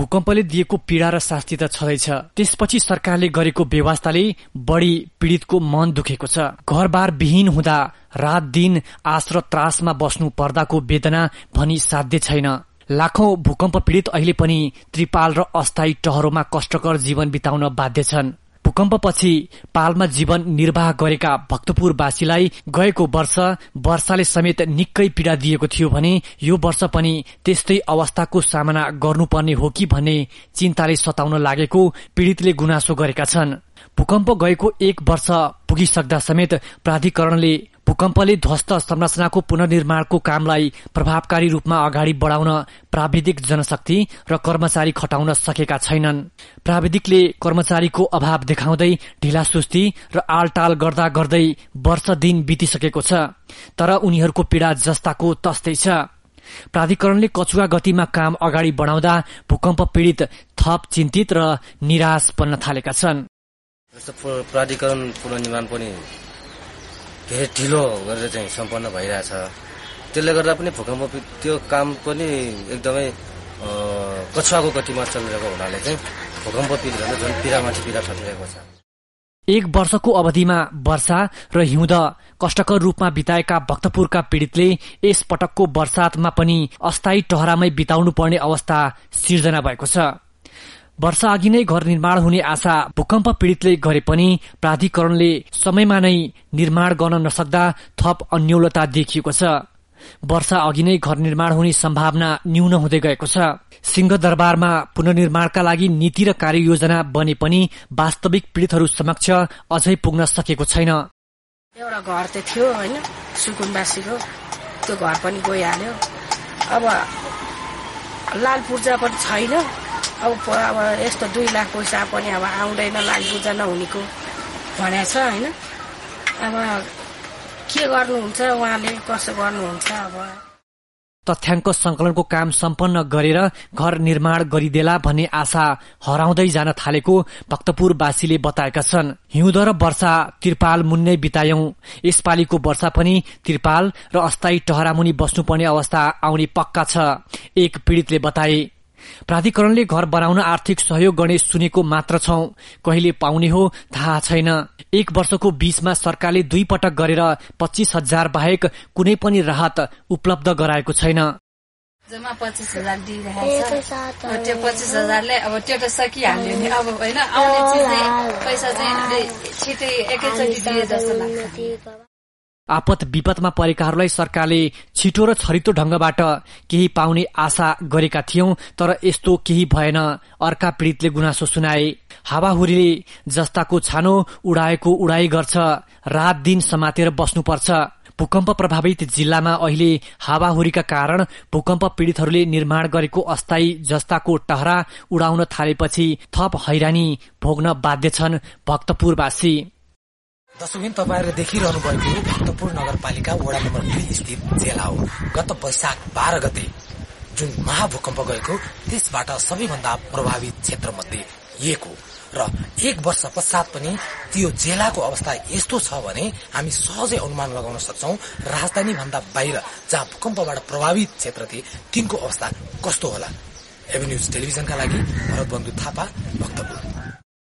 भूकम्पले दिएको पीड़ा र शास्ति त छँदैछ, त्यसपछि सरकारले गरेको व्यवस्थाले बढी पीड़ितको मन दुखेको छ। घरबार विहीन हुँदा रात दिन आश र त्रासमा बस्नु पर्दाको वेदना भनी साध्य छैन। लाखौं भूकम्प पीड़ित अहिले पनि त्रिपाल र अस्थायी टहरोमा कष्टकर जीवन बिताउन बाध्य छन्। भूकम्पपछि पालमा जीवन निर्वाह गरेका भक्तपुरवासीलाई गएको वर्ष वर्षाले समेत निकै पीड़ा दिएको थियो भने यो वर्ष पनि त्यस्तै अवस्थाको सामना गर्नुपर्ने हो कि भन्ने चिन्ताले सताउन लागेको पीड़ितले गुनासो गरेका छन्। भूकम्प गएको 1 वर्ष पुगिसक्दा समेत प्राधिकरणले भूकम्पले ध्वस्त संरचनाको पुनर्निर्माणको कामलाई प्रभावकारी रूपमा अगाडि बढाउन प्राविधिक जनशक्ति र कर्मचारी खटाउन सकेका छैनन्। प्राविधिकले कर्मचारीको अभाव देखाउँदै ढिलासुस्ती र आलटाल गर्दा गर्दै वर्ष दिन बितिसकेको छ, तर उनीहरूको पीड़ा जस्ताको तस्तै छ। प्राधिकरणले कचुवा गतिमा काम अगाडि बढाउँदा भूकम्प पीड़ित थप चिन्तित र निराश बन्न थालेका छन्। प्राधिकरण पुनर्निर्माण पनि धेरै ढिलो गरेर चाहिँ सम्पन्न भइरहेछ। त्यसले गर्दा पनि भूकम्प त्यो काम पनि एकदमै कछुवाको गतिमा चलिरहेको हुनाले चाहिँ भूकम्प पीडितहरूले झन् पीडामाथि पीडा खटिरहेको छ। 1 वर्षको अवधिमा वर्षा र हिउँद कष्टकर रूपमा बिताएका भक्तपुरका पीड़ितले यस पटकको वर्षातमा पनि अस्थायी टहरामै बिताउनु पर्ने अवस्था सिर्जना भएको छ। वर्षा अघि नै घर निर्माण हुने आशा भूकम्प पीड़ितले गरे पनि प्राधिकरणले समयमा नै निर्माण गर्न नसक्दा थप अन्योलता देखिएको छ। वर्षा अघि नै घर निर्माण हुने सम्भावना न्यून हुँदै गएको छ। सिंहदरबारमा पुनर्निर्माणका लागि नीति र कार्ययोजना बने पनि वास्तविक पीड़ितहरू समक्ष अझै पुग्न सकेको छैन। एउटा घर त थियो हैन, सुकुनवासीको, त्यो घर पनि गइहाल्यो। अब लाल पूर्जा पनि छैन। अब यस्तो 2 लाख पैसा पनि अब आउँदैन, लाल पूजा नहुनेको भनेको छ हैन। अब के गर्नुहुन्छ उहाँले, कसो गर्नुहुन्छ? अब तथ्याङ्क संकलनको काम सम्पन्न गरेर घर निर्माण गरिदेला भन्ने आशा हराउँदै जान थालेको भक्तपुरवासीले बताएका छन्। हिउँद र वर्षा त्रिपाल मुन्नै बितायौं, यसपालिको वर्षा पनि त्रिपाल र अस्थायी टहरामुनि बस्नुपर्ने अवस्था आउने पक्का छ, एक पीड़ितले बताए। प्राधिकरणले घर बनाउन आर्थिक सहयोग गर्ने सुनेको मात्र छौं, कहिले पाउने हो थाहा छैन। 1 वर्षको बीचमा सरकारले 2 पटक गरेर 25,000 बाहेक कुनै पनि राहत उपलब्ध गराएको छैन। जम्मा 25,000 दिइरहेको छ। त्यो 25,000ले अब त्यो त सकिहाल्यो नि। अब हैन, आउने पैसा चाहिँ छिटै एकैचोटि दिए जस्तो लाग्छ। आपत विपदमा परेकाहरूलाई सरकारले छिटो र छरितो ढंगबाट केही पाउने आशा गरेका थियौं, तर यस्तो केही भएन। अर्का पीड़ितले गुनासो सुनाए। हावाहुरीले जस्ताको छानो उडाएको उडाई गर्छ, रात दिन समातेर बस्नुपर्छ। भूकम्प प्रभावित जिल्लामा अहिले हावाहुरीका कारण भूकम्प पीड़ितहरूले निर्माण गरेको अस्थायी जस्ताको टहरा उडाउन थालेपछि थप हैरानी भोग्न बाध्य छन् भक्तपुरवासी। दर्शकबिन, तपाईहरुले देखिरहनु भएको भक्तपुर नगरपालिका वडा नम्बर 2 स्थित जेल हो। गत वैशाख 12 गते जुन महाभूकम्प गएको त्यसबाट सबैभन्दा प्रभावित क्षेत्र मध्ये एक हो र 1 वर्ष पश्चात पनि त्यो जेलाको अवस्था यस्तो छ भने हामी सहजै अनुमान लगाउन सक्छौं राजधानी भन्दा बाहिर जहाँ भूकम्पबाट प्रभावित क्षेत्र थिए तिनको अवस्था कस्तो होला। एभेन्यूज टेलिभिजनका लागि भरत बन्धु थापा, भक्तपुर।